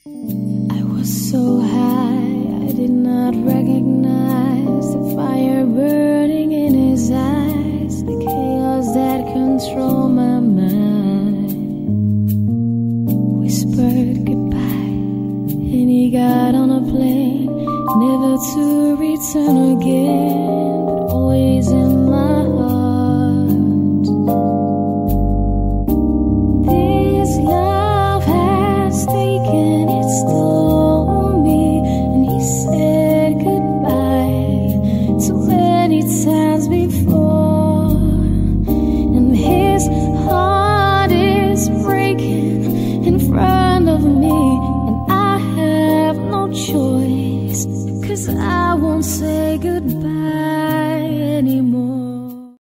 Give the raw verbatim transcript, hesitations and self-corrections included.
I was so high, I did not recognize the fire burning in his eyes, the chaos that controlled my mind. Whispered goodbye, and he got on a plane, never to return again, but always in my heart. This love has taken its toll on me, and he said goodbye too many times before, and his